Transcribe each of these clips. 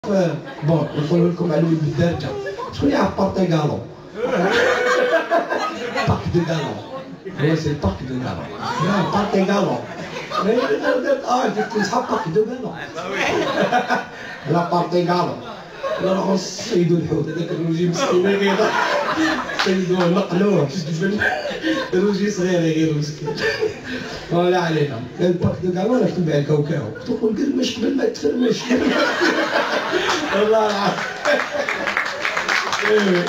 بون نقول لكم على بالدارجه شكون يعرف بارتي كالو بارك دو كالو هو سي بارك دو كالو لا بارتي كالو درت صحاب بارك دو كالو لا بارتي كالو لا نروحو نصيدو الحوت هذاك الروجي مسكين كيضحك صيدوه نقلوه في الجبل روجي صغير غير مسكين ولا علينا البارك دو كالو انا كنت نبيع كاوكاو كنت نقول قرمش قبل ما تفرمش والله العظيم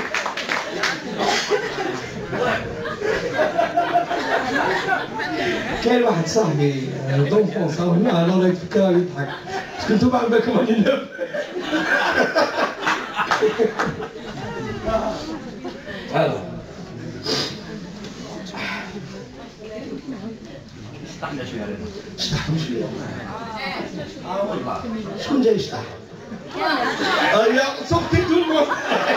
كاين واحد صاحبي دونفونس هنا انا راه يتفكر يضحك كنتو بعد بالكم راني نلف شطحنا شويه على شطحنا شويه شكون جاي يشطح؟ يا صوتي تلمو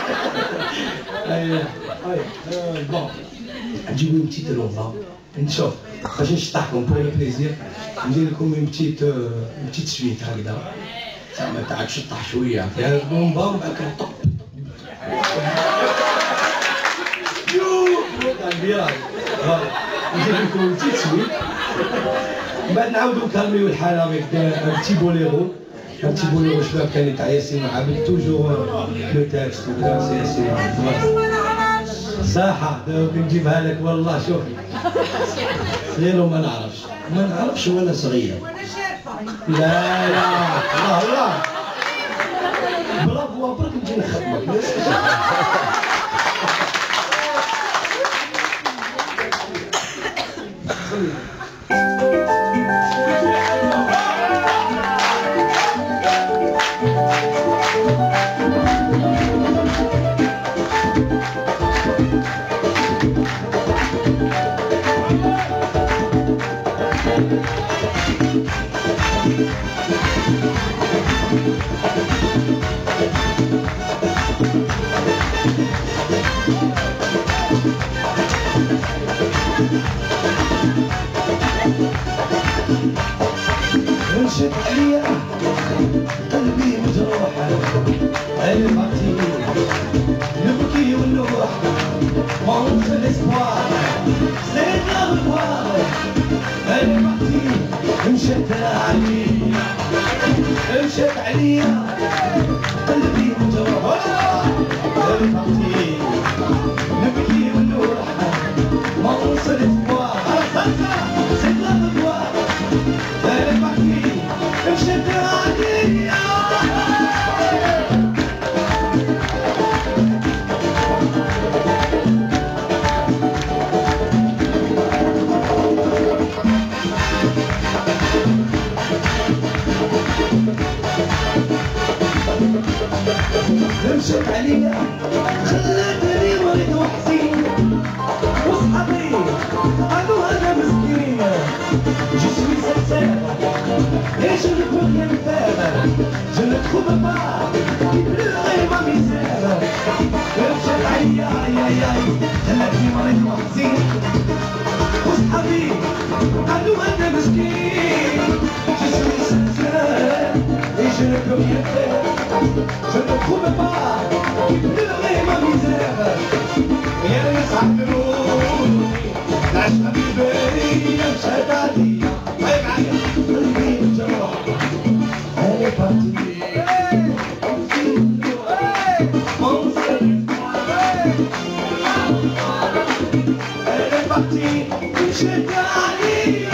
بون نجيبو une petite robe نشوف باش نشطحكم بور لو بليزير ندير لكم une petite suite هكذا زعما تاع تشطح شويه فيها البومبا ومن بعد كنطق تاع البيراج ندير لكم une petite suite من بعد نعاودو نكالميو الحاله افيك ان بتي بوليرو un petit boulot شباب كان تاع ياسين عابد توجور لو تاكست وكذا سي ياسين صحة دوك نجيبها لك والله شوفي صغير وما نعرفش وانا صغير لا الله الله برافو برك نجي نخدمك مشيت عليا قلبي مجروح عيني بغيتيني نبكي ونلوح مونت الاسبوار زيد الغبار عيني بغيتيني مشيت عليا قلبي مجروح عيني بغيتيني نبكي ونلوح مونت الاسبوار زيد الغبار عيني بغيتيني مشيت عليا مشيت عليا خلاتني مريض وحزين وصحابي قالوا انا مسكين Je suis sincère et je ne peux rien faire. Je ne trouve pas qui pleurer ma misère. مشيت عليا خلاتني مريض وحزين وصحابي قالوا انا مسكين Je suis sincère et je ne peux rien faire. Je ne trouve pas qui pleurer ma misère. يا ناس عملوني لاش حبيبي مشيت عليا قلبي مجروح أنا بارتي أنا بارتي مشيت عليا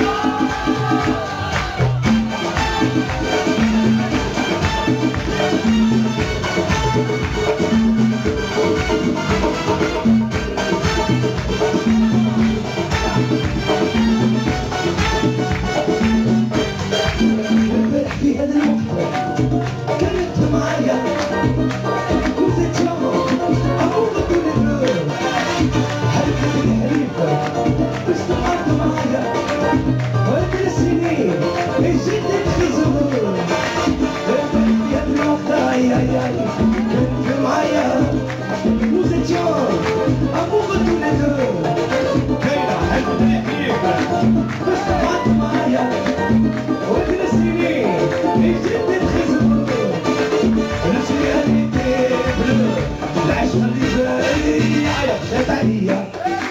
في هذا الوقت كانت معايا وزيت يوم أموت كل النور حركة الحريفة استمرت معايا وهذه السنين جيت في زهور في هذا الوقت كنت معايا وزيت يوم أموت كل النور كاينة حركة الحريفة استمرت معايا وهذه السنين جيت في زهور العشق اللي بالي هيا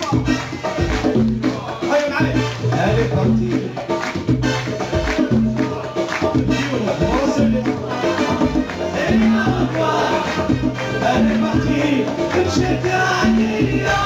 معلم هالي بارتي هالي بارتي مشيت عليا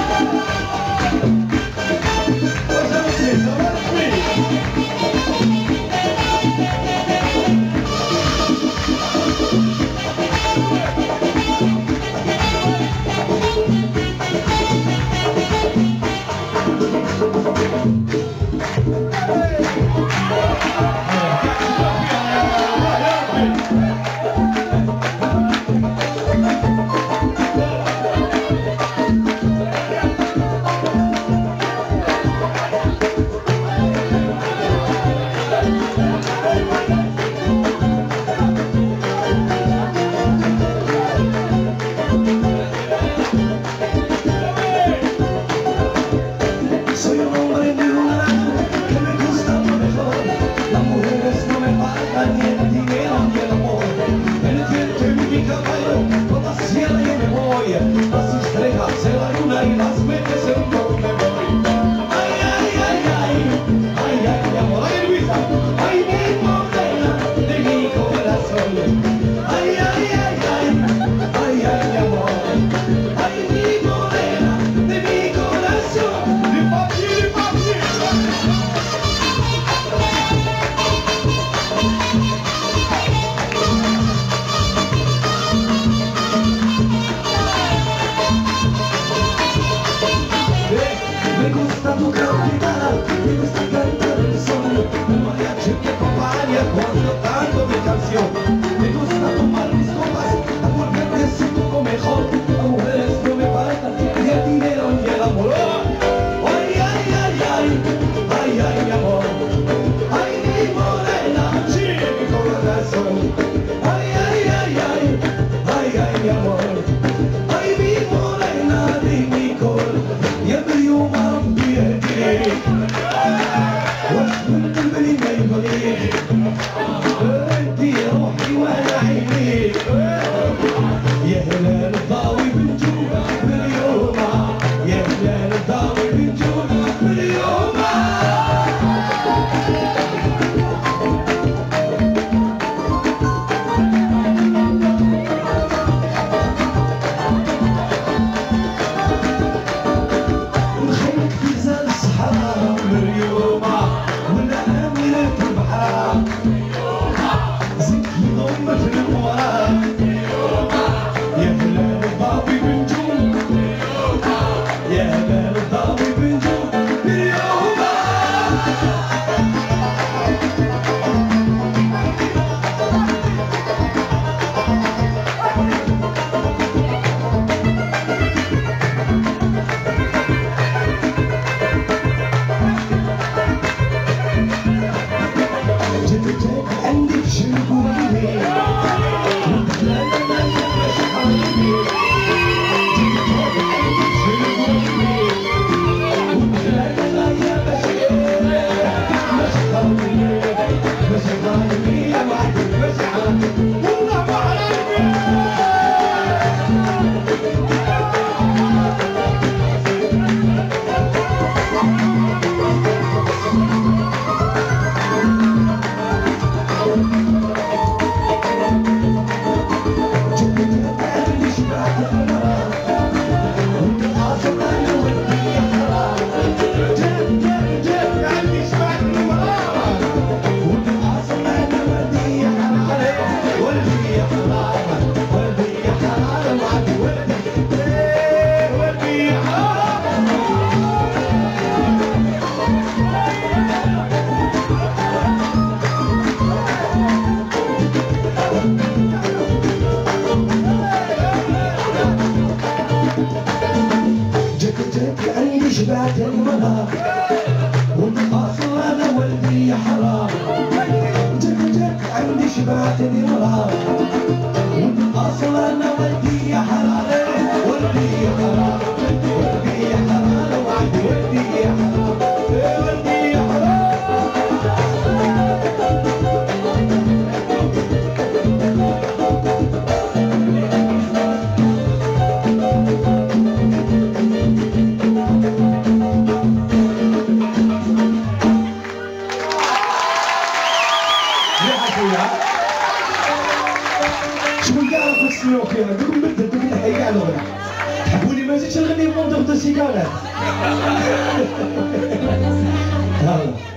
شبعت المنار والقاصر انا ولدي يا حرام جك عندي شبعت المنار والقاصر انا ولدي يا حرام ولدي يا حرام ولدي يا حرام وعدي ولدي يا حرام ولدي يا حرام مليحة خويا. شكون كاع راكم تسمعوا فيها؟ دوك نبدل دوك نحيي كاع الغنى. تحبوني ما نزيدش نغني موندور دو سيكارات. يلا.